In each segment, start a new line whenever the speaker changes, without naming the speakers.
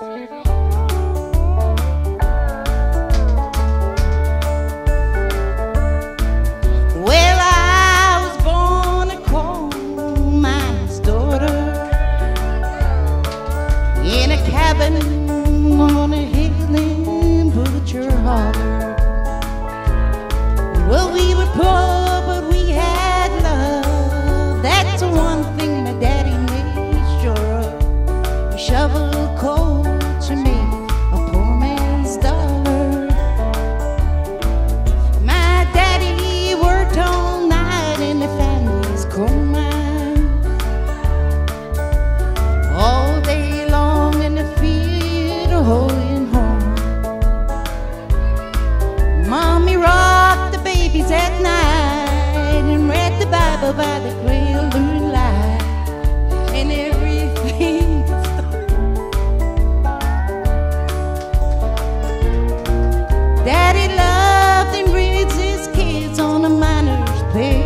Well, I was born a coal miner's daughter in a cabin on a hill in Butcher Holler. Well, we were poor, but we had love. That's the one thing my daddy made sure of. He shoveled coal to make a poor man's dollar. My daddy worked all night in the family's coal mine, all day long in the field of hoeing home. Mommy rocked the babies at night and read the Bible by the pale moonlight, and everything. Daddy loved and raised his kids on a miner's pay.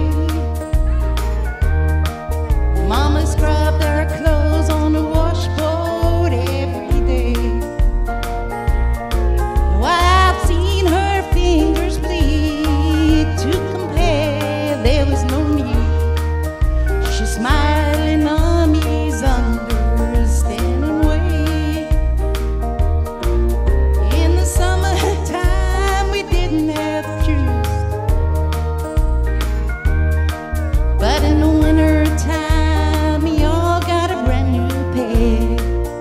Mama scrubbed their clothes on the washboard every day. Oh, I've seen her fingers bleed. To compare, there was no need. She's smiling on me's understanding way. In the summertime, we didn't have shoes, but in the wintertime, we all got a brand new pair.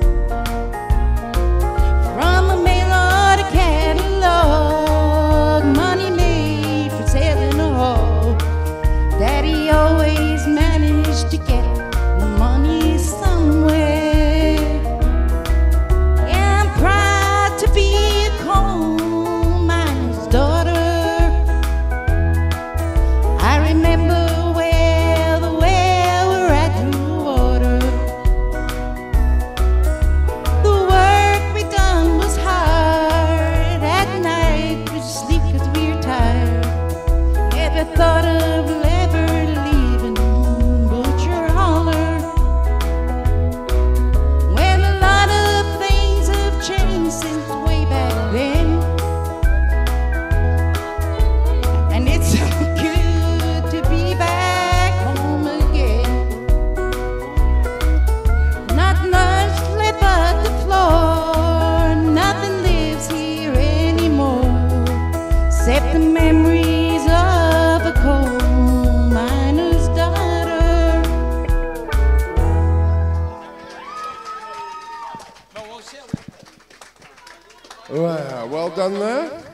From a mail order catalog, money made for selling a hog. Daddy always managed to get the money somewhere. Yeah, I'm proud to be a coal miner's daughter. I remember well the well where I drew water. The work we done was hard. At night we sleep 'cause we were tired. Never thought of ever leaving Butcher Holler. Well, a lot of things have changed since way back then, and it's so good to be back home again. Not much left but the floor. Nothing lives here anymore except the memories of a coal miner's daughter.
Wow, well done there.